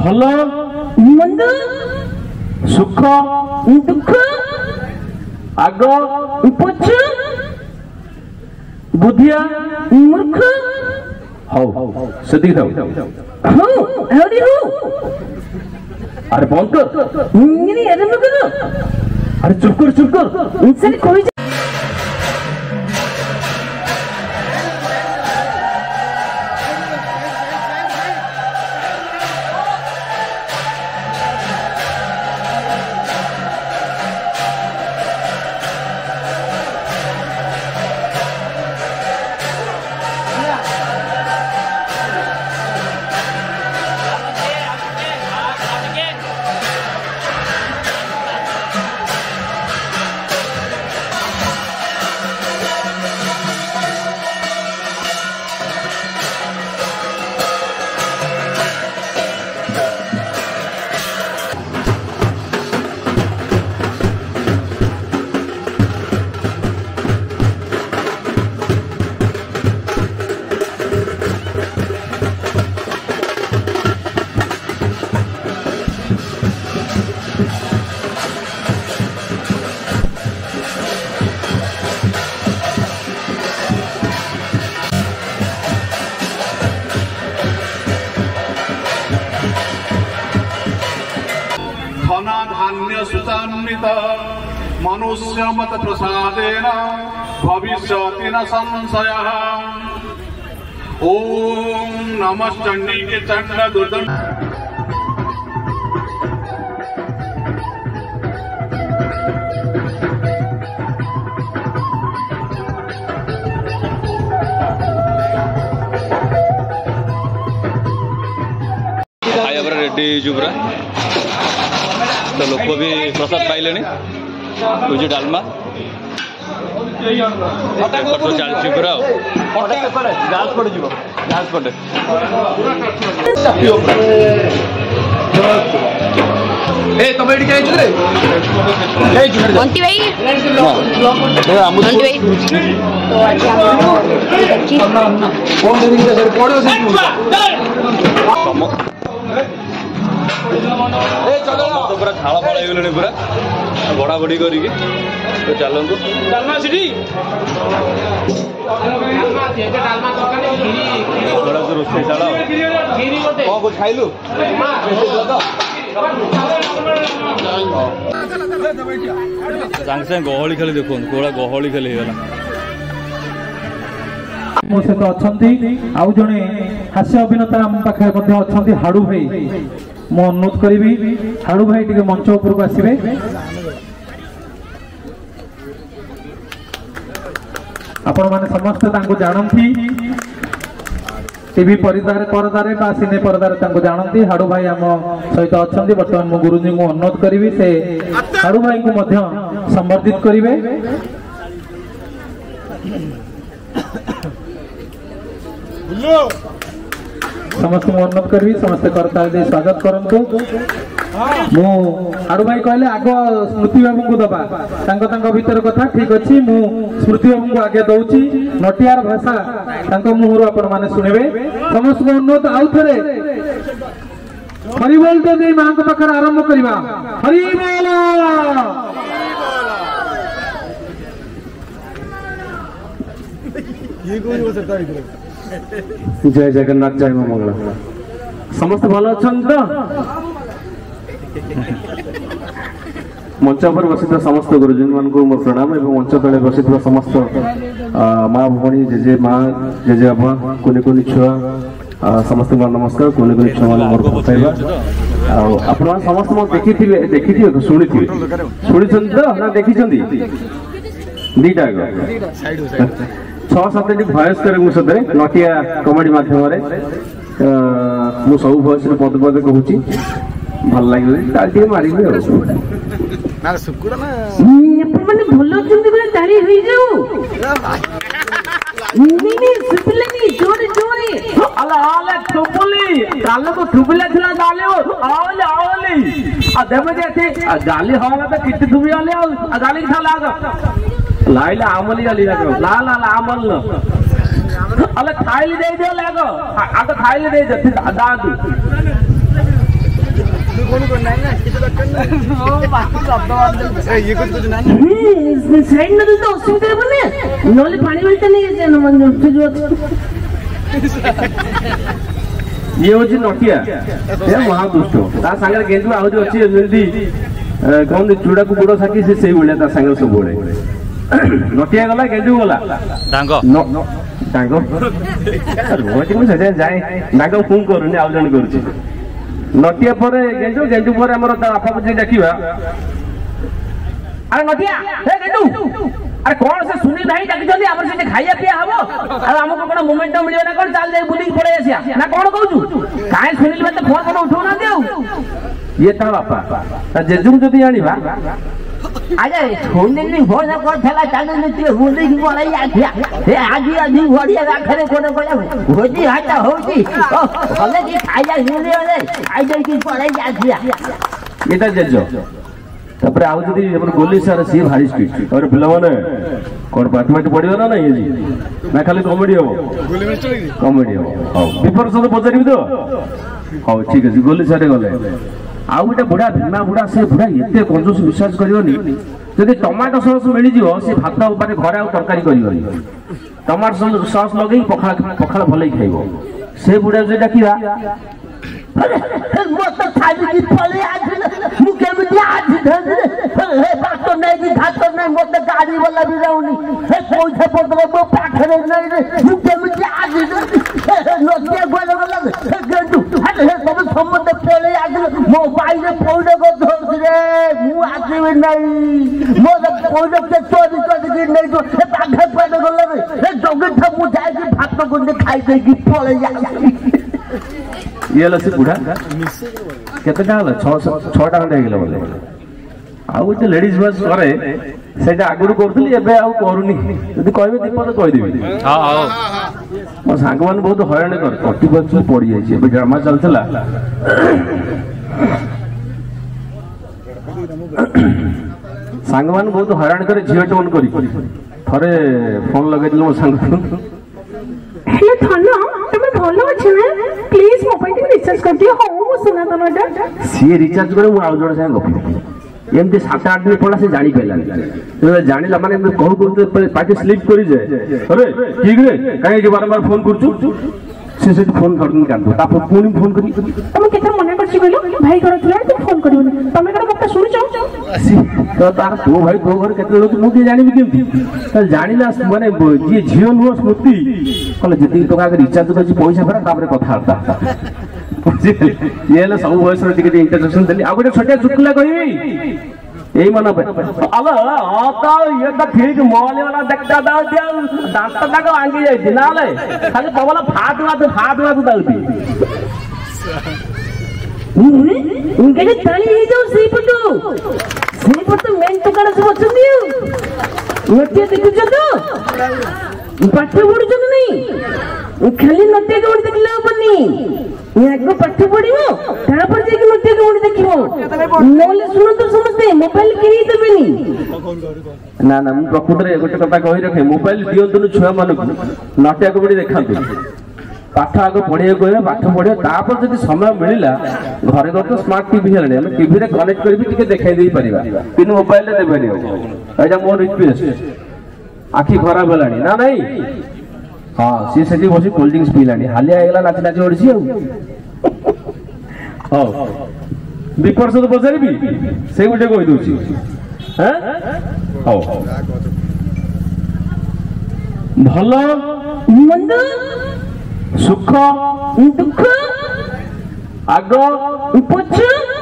भल मंद सुख दुख आग पछ बुद्धिया मूर्ख हौ से थाओ हौडी हो अरे बंद कर नहीं आरंभ करो अरे चुप कर इंसान कोई धान्य सुतान्वित मनुष्य मत प्रसादेन भविष्यति न संशयः। ओम नमः चंडी चंड दुर्दंड रेडी जुबरा तो लोक भी प्रसाद पाइले तुझे डालमा चलती पूरा पूरा झाड़ पड़े पूरा बड़ा बड़ी करके तो चलतु रोषे चाल कौन कुछ खाइलु सागे सागे गहली खाली देखो कौड़ा गहली खाली मो सहित अच्छा आउ जड़े हास्य अभिनेता आम पाखे अच्छा हाड़ू भाई मु अनुरोध करी हाड़ू भाई टे मंच उपरक आसवे आपण मैंने समस्ते जानती टीवी परदारे बा सिने परदारे जानती हाड़ू भाई आम सहित अच्छा बर्तमान मो गुरुजी को अनुरोध करी से हाड़ू भाई को संबर्धित करेंगे। समस्त अनुरोध करी समस्त करता स्वागत करंतु मु हाड़ू भाई कहले आग स्मृति बाबू को दबा भीतर कथा ठीक अच्छी मु स्मृति बाबू को आगे दौची नटियार भाषा मुहर आपण माने सुनिबे समस्त अनुरोध आउ थरे हरिबोल तो दे मां को पाखर आरंभ करबा हरिबोल ये कोई हो सकता है। जय जगन्नाथ जय मां मंगला समस्त भल अच्छा तो मंच पर बसी समस्त गुरुजन मान को मोर प्रणाम एवं मंच तले बसी समस्त माँ भौणी जेजे माँ जेजे बाबा कुनि कुनि छुआ समस्त नमस्कार कुनि कुनि छुआ मोर पाइबा आपण समस्त मो देखि शुणी ना देखी दीटा 6-7 भयस करे मु सदरे नटिया कॉमेडी माध्यम मु सब भयस पद पद कहूची भल लागे ताली मारिबे ना सुकुरा ना माने भलो चंदी बले ताली होई जाऊ नी सुपलेनी जोरे जोरे अला आले टोपली काले को टुबले थला डाले आले आले आ देबे जेते जाली होला त किति दुबी आले आ जाली था लाग लाइला आमली आली लाग ला ला ला आमल अले खाइली दे दे लाग आ तो खाइली दे दे दादू साइड में तो असुविधा बने नले पानी बाल्टी नहीं है न मन जो ये होची नटिया ए महादुष्ट ता संगे गेंदु आउरी अछि जल्दी कोन चूड़ा को गुड़ साकी से सेई भले ता संगे सब बोले नटिया गला गेंदु गला डांगो डांगो रोटी में सजा जाए डांगो फोन करूनी आउ जण करूची नटिया पर गेंदु पर हमर ता आपा जे डाकिबा अरे नटिया हे गेंदु अरे कौन से सुनील भाई डाकी जल्दी हमर से खाइया पिया हबो अरे हमको कोन मोमेंट मिलियो ना कोन चल जाई बुली पड़े आसिया ना कोन कहू काहे सुनील भाई तो फोन कोन उठो ना देऊ ये ता बापा ता जेजुम जदी आनीबा अरे सुनील नि फोन कर थला चालू ने ते बुली की पड़े आसिया हे आजी आजी घोड़िया राखरे कोन कोन होजी हाता होजी भले की खाइया हिले रे आई जाई की पड़े आसिया ये ता जेजो तापर आउ जदी हमर गोली सर सी भारी स्ट्रिक्ट और पिला माने कोन पार्टमेंट पडियो ना ये जी ना खाली कॉमेडी हो गोली में चलेगी कॉमेडी हो हां पेपर सब पचारिबी तो हां ठीक है गोली सर गले आउ गोटे बुढ़ा भीमा बुढ़ा से बुढ़ा एते कंजूस विश्वास करियोनी जदी टमाटो सॉस मिली जिवो से भात ऊपर घरे आ तरकारी करियोनी टमाटो सॉस लगई पखाल भले खाइबो से बुढ़ा जे डाकिया मत खाली की पड़े आज मुके में आज हे बात नहीं की घाट नहीं मत गाड़ी वाला भी रहउनी हे पैसा पड़ो मो पाखरे नहीं रे मुके में आज नोटिया गोले वाला हे गंडू हे सब सम्मत पड़े आज मोबाइल में फोटो को धोस रे मु आसीबे नहीं मोर फोटो के चोरी कर नहीं तो हे पाखरे पड़े वाला हे जगे ठमु जाय की भात गुंडे खाई दे की पड़े जा ये लसी बुढ़ा केते टाला 6 टाका दे गेलो बोले आउ जे लेडीज बस करे सेटा आगुरु करथली एबे आउ करूनी जदी कहबे दीपद कह देबी हां हां मो सांगवान बहुत हयण कर 40% पड़ी जाई छे एबे ड्रामा चलथला सांगवान बहुत हयण करे झियो टोन करी थरे फोन लगे दिलो मो सांग हेलो थाना तुम भलो अछि ना प्लीज मोबाइल में रिचार्ज कर दियो हो मो सुना तनडा सी रिचार्ज करे मु आउ जोड़ संग गप एमती 7-8 दिन पड़ा से जानी पेलानी जानिला माने कहू कहू पार्टी स्लिप करी जाए अरे ठीक रे काहे जे बारंबार फोन करछु से फोन करनी कांदो तापर पुनी फोन करी तुम केते मना करछि कहलो भाई घर थला तू फोन करियो तमे करा गप्पा सुनु तो तार तो भाई तो घर केते लोग मु के जानिबी केमती त जानिला माने जे झियो नुओ स्मृति कहले जति टका के रिचार्ज करछि पैसा फेरा तापर कथा हरता ये ले सब वॉइस रे टिके इंटरजेक्शन देली आ गोटे छोटे चुटकुला कहिबी एई मन पे अब आ तो ये तो ठीक मोले वाला देखता दाउ दिया दांत तक आंगी जाई दिनाले खाली पवला फाटवा तो दाउती उनके तली ही जाऊ श्रीपटू मेन दुकान सब अछंदी नटिया देखुछ तो पाठ पढुछ नहीं खाली नटिया के ओडी देखला बनी याको पाठ पढिबो तापर जे कि नटिया के ओडी देखिबो नले सुनो तो समझते मोबाइल किनी देबेनी ना ना मु प्रकृति रे गोटे कथा कहि रखे मोबाइल दियंतु छुआ मानक नटिया को ओडी देखांतु पाठ आगे पढ़िया कहबे पाठ पढ़िया तापर जदि समय मिलिला घरे घर तो स्मार्ट टीवी हेलानी हम टीवी रे कनेक्ट करबी टिके देखाई देई परिबा तीन मोबाइल रे देबेनी एजा मोर रिक्वेस्ट आखी खराब हेलानी ना नहीं हां सी सेठी बसी कोल्ड ड्रिंक्स पीलानी हालिया आइला नाच नाच ओडसी हां विपर्स तो बजारिबी से गुटे कहि दोची हैं हां भलो मंद सुख दुख आग पछ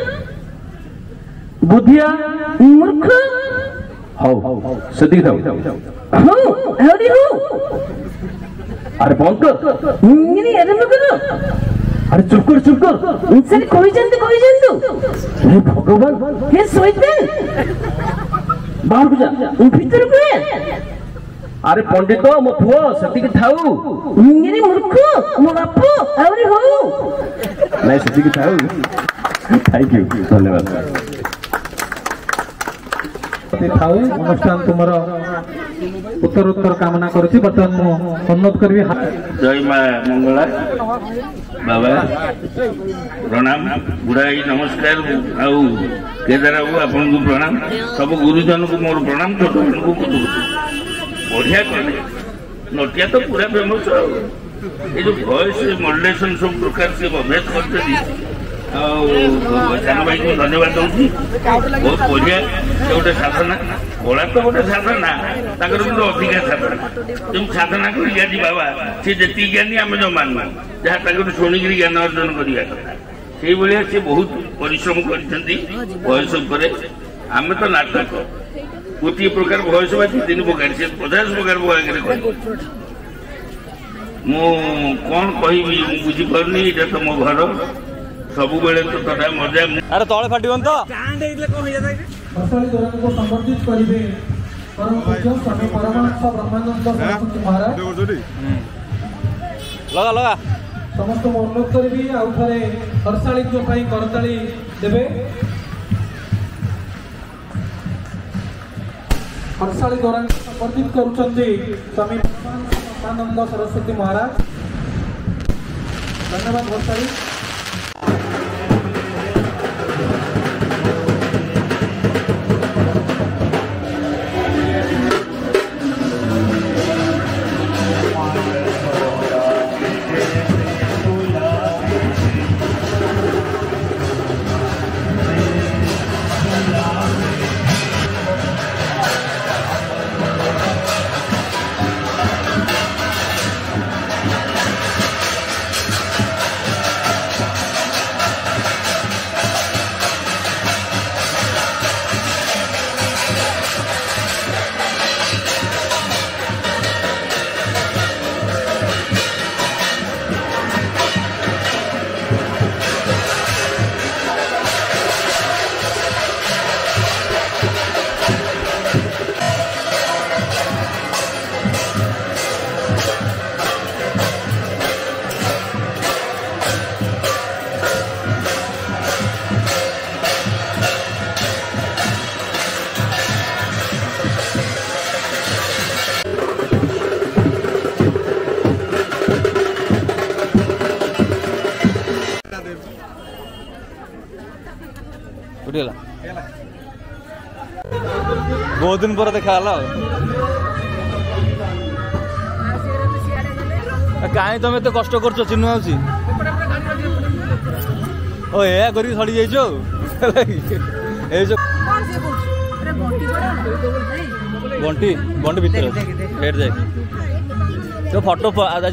बुद्धिया मूर्ख हाउ सदी थाउ हो हौडी हो अरे बंद कर इंगिनी आरंभ करो अरे चुप कर इंसान कोई जंतु हे भगवान हे शैतान बाहर को जा भीतर को अरे पंडित मो पुओ सती के थाउ इंगिनी मूर्ख मो बापू हौडी हो नहीं सती के थाउ थैंक यू धन्यवाद थाउ अनुष्ठान तुमरो उत्तर कामना करुच्ची। बर्तमान मु अनुरोध करी जय माँ मंगला बाबा प्रणाम बुढ़ाई नमस्कार आउ केदार बाबू आपन को प्रणाम सब गुरुजन को मोर प्रणाम छोट को बढ़िया कले नटिया तो पूरा फेमस ये जो वॉइस मॉड्यूलेशन सब प्रकार से अभ्यास करते सान भाई को धन्यवाद दूसरी बहुत बढ़िया से गोटे साधना कला तो गोटे साधना अधिका साधना जो साधना कर बाबा सी जी ज्ञानी आम जो मान जहाँ शुणिक ज्ञान अर्जन करवा कथा से भाया सी बहुत परिश्रम कर आम तो नाटक गोटे प्रकार भयस बा 3 प्रकार से 50 प्रकार आगे मु कौन कह बुझीपार ये तो मो घर सब बेले तो तथा मजा अरे तले फाटिबन तो संबोधित करेंगे परम पूज्य स्वामी परमानंद ब्रह्मानंद सरस्वती महाराज लगा लगा समस्त अनुरोध करी आउ थे हर्षाली करताली देवे हर्षाली द्वारा संबोधित करुचंदी स्वामी ब्रह्मानंद सरस्वती महाराज। धन्यवाद हर्षाली। बहुत दिन पर देखा कहीं तुम एत कष्ट कर चिन्ह आसी ओ या कर सड़ी जाइयो बंटी बंटी भितर हेड जाए तो फोटो